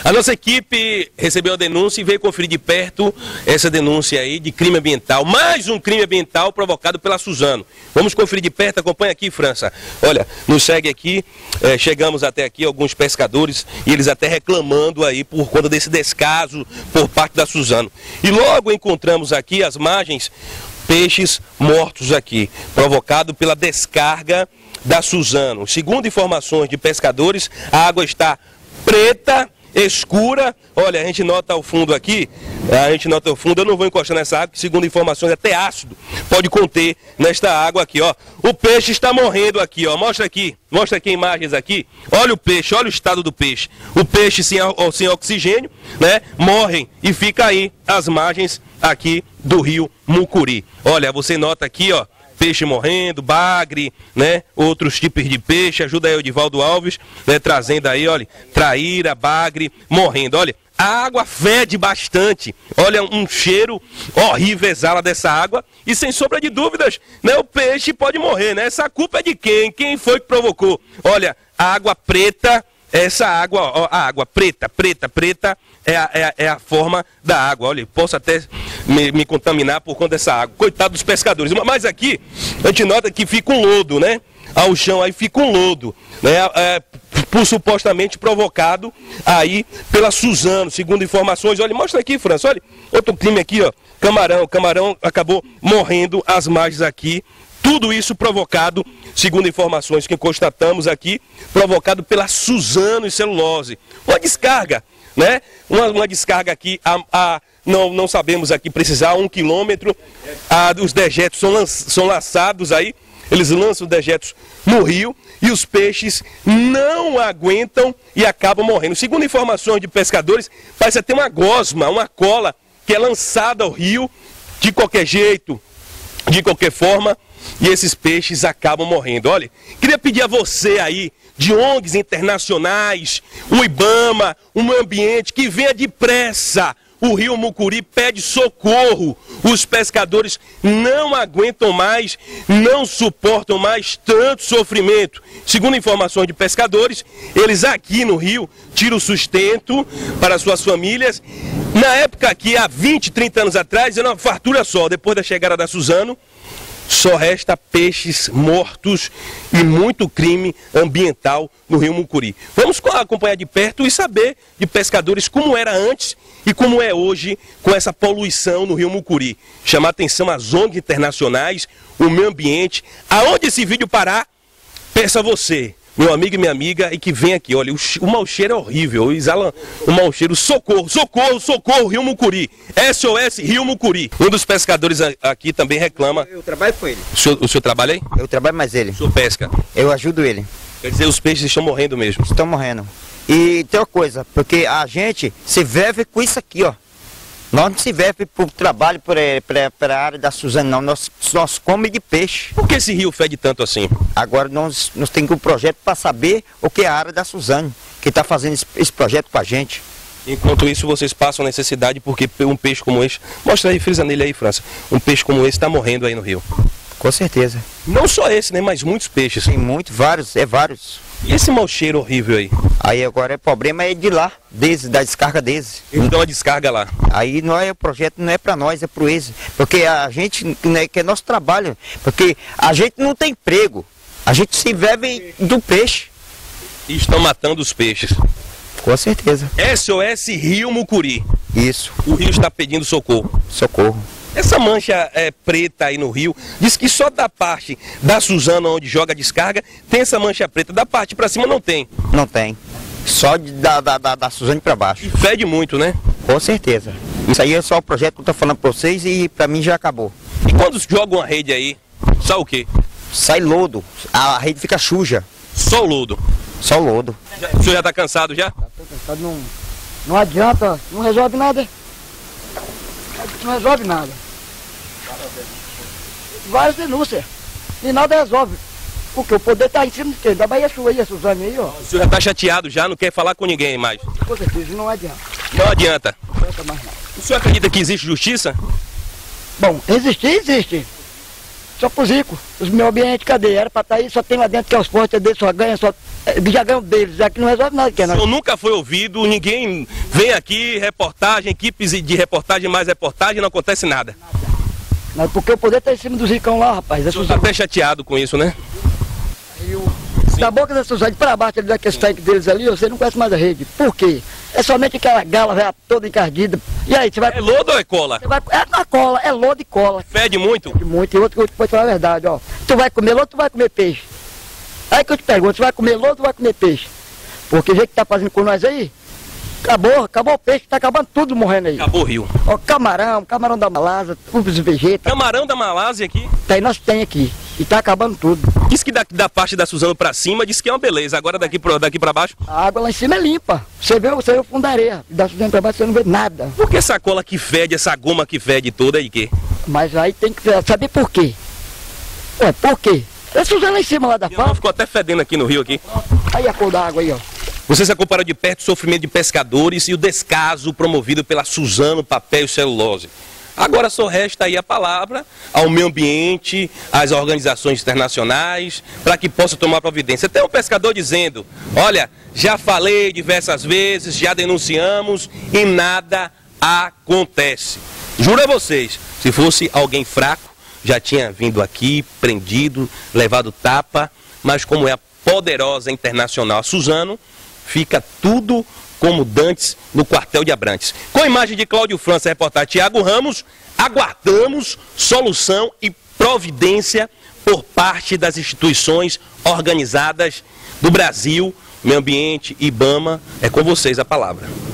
A nossa equipe recebeu a denúncia e veio conferir de perto essa denúncia aí de crime ambiental. Mais um crime ambiental provocado pela Suzano. Vamos conferir de perto, acompanha aqui, França. Olha, nos segue aqui, chegamos até aqui alguns pescadores e eles até reclamando aí por conta desse descaso por parte da Suzano. E logo encontramos aqui as margens, peixes mortos aqui, provocado pela descarga da Suzano. Segundo informações de pescadores, a água está preta, escura. Olha, a gente nota ao fundo aqui, eu não vou encostar nessa água, que segundo informações até ácido pode conter nesta água aqui, ó. O peixe está morrendo aqui, ó, mostra aqui imagens aqui, olha o peixe, olha o estado do peixe. O peixe sem oxigênio, né, morrem e fica aí as margens aqui do rio Mucuri. Olha, você nota aqui, ó, peixe morrendo, bagre, né? Outros tipos de peixe. Ajuda aí o Edivaldo Alves, né? Trazendo aí, olha, traíra, bagre, morrendo. Olha, a água fede bastante. Olha, um cheiro horrível exala dessa água. E sem sombra de dúvidas, né? O peixe pode morrer, né? Essa culpa é de quem? Quem foi que provocou? Olha, a água preta, essa água, ó, a água preta é a forma da água. Olha, posso até me contaminar por conta dessa água. Coitado dos pescadores. Mas aqui, a gente nota que fica um lodo, né? Ao chão aí fica um lodo, né? Supostamente provocado aí pela Suzano, segundo informações. Olha, mostra aqui, França, olha, outro crime aqui, ó, camarão acabou morrendo às margens aqui. Tudo isso provocado, segundo informações que constatamos aqui, provocado pela Suzano e Celulose. Uma descarga, né? Uma descarga aqui, não sabemos aqui precisar, 1 quilômetro. Os dejetos são lançados aí, eles lançam os dejetos no rio e os peixes não aguentam e acabam morrendo. Segundo informações de pescadores, parece até uma gosma, uma cola que é lançada ao rio de qualquer jeito, de qualquer forma, e esses peixes acabam morrendo. Olha, queria pedir a você aí, de ONGs internacionais, o IBAMA, o meio ambiente, que venha depressa. O rio Mucuri pede socorro. Os pescadores não aguentam mais, não suportam mais tanto sofrimento. Segundo informações de pescadores, eles aqui no rio tiram o sustento para suas famílias. Na época aqui, há 20, 30 anos atrás, era uma fartura só. Depois da chegada da Suzano, só resta peixes mortos e muito crime ambiental no rio Mucuri. Vamos acompanhar de perto e saber de pescadores como era antes e como é hoje com essa poluição no rio Mucuri. Chamar atenção às ONGs internacionais, o meio ambiente. Aonde esse vídeo parar, peça você, meu amigo e minha amiga, e que vem aqui. Olha, o mau cheiro é horrível, exala um mau cheiro. Socorro, socorro, socorro, rio Mucuri. SOS, rio Mucuri. Um dos pescadores aqui também reclama. Eu trabalho com ele. O senhor trabalha aí? Eu trabalho mais ele. O senhor pesca? Eu ajudo ele. Quer dizer, os peixes estão morrendo mesmo? Estão morrendo. E tem uma coisa, porque a gente se vive com isso aqui, ó. Nós não se vive por trabalho para a área da Suzano, não. Nós comemos de peixe. Por que esse rio fede tanto assim? Agora nós temos um projeto para saber o que é a área da Suzano, que está fazendo esse projeto com a gente. Enquanto isso, vocês passam necessidade, porque um peixe como esse... Mostra aí, frisa nele aí, França. Um peixe como esse está morrendo aí no rio. Com certeza. Não só esse, né? Mas muitos peixes. Tem muitos, vários. E esse mau cheiro horrível aí? Aí agora o problema é de lá, da descarga deles. Então a descarga lá. Aí não é, o projeto não é para nós, é para eles. Porque a gente, né, que é nosso trabalho. Porque a gente não tem emprego. A gente se vive do peixe. E estão matando os peixes. Com certeza. SOS Rio Mucuri. Isso. O rio está pedindo socorro. Socorro. Essa mancha preta aí no rio, diz que só da parte da Suzano, onde joga a descarga, tem essa mancha preta. Da parte para cima não tem. Não tem. Só da Suzano para baixo. E fede muito, né? Com certeza. Isso aí é só o projeto que eu estou falando para vocês e para mim já acabou. E quando jogam a rede aí, sai o quê? Sai lodo. A rede fica suja. Só o lodo? Só o lodo. O senhor já está cansado já? Estou cansado, não adianta, não resolve nada. Não resolve nada. Várias denúncias. E nada resolve. Porque o poder está em cima de quem? Da Bahia Sul aí, a Suzane aí, ó. O senhor já está chateado já, não quer falar com ninguém mais? Com certeza, não adianta. Não adianta. Não adianta mais nada. O senhor acredita que existe justiça? Bom, existe. Só pro rico. Os meio ambiente, cadê? Era para estar aí, só tem lá dentro que é os fortes dele, só ganha, só Já ganham deles, aqui não resolve nada. O senhor nunca foi ouvido, ninguém vem aqui, reportagem, equipes de reportagem, mais reportagem, não acontece nada. Não, porque o poder está em cima do Ricão lá, rapaz. O senhor está até chateado com isso, né? Da boca da Suzane para baixo ali daqueles tanques deles ali, você não conhece mais a rede. Por quê? É somente aquela gala velha toda encardida. E aí, você vai... É lodo ou é cola? É na cola, é lodo e cola. Fede muito? Fede muito. E outro que pode falar a verdade, ó. Tu vai comer lodo, tu vai comer peixe. Aí que eu te pergunto, tu vai comer lodo, tu vai comer peixe. Porque o jeito que tá fazendo com nós aí, acabou o peixe, tá acabando tudo morrendo aí. Acabou o rio. Ó, camarão da Malásia, os vegetais. Camarão da Malásia aqui? Tem, nós tem aqui. E tá acabando tudo. Diz que da parte da Suzano pra cima, diz que é uma beleza. Agora daqui pra baixo? A água lá em cima é limpa. Você vê o fundo da areia. Da Suzano pra baixo você não vê nada. Por que essa cola que fede, essa goma que fede toda aí quê? Mas aí tem que saber por quê. Ué, por quê? É Suzano lá em cima lá da fábrica. Ficou até fedendo aqui no rio aqui. Aí a cor da água aí, ó. Vocês acompanharam de perto o sofrimento de pescadores e o descaso promovido pela Suzano Papel e Celulose. Agora só resta aí a palavra ao meio ambiente, às organizações internacionais, para que possa tomar providência. Tem um pescador dizendo, olha, já falei diversas vezes, já denunciamos e nada acontece. Juro a vocês, se fosse alguém fraco, já tinha vindo aqui, prendido, levado tapa, mas como é a poderosa internacional a Suzano, fica tudo como dantes no quartel de Abrantes. Com a imagem de Cláudio França, reportagem Tiago Ramos, aguardamos solução e providência por parte das instituições organizadas do Brasil, Meio Ambiente, IBAMA. É com vocês a palavra.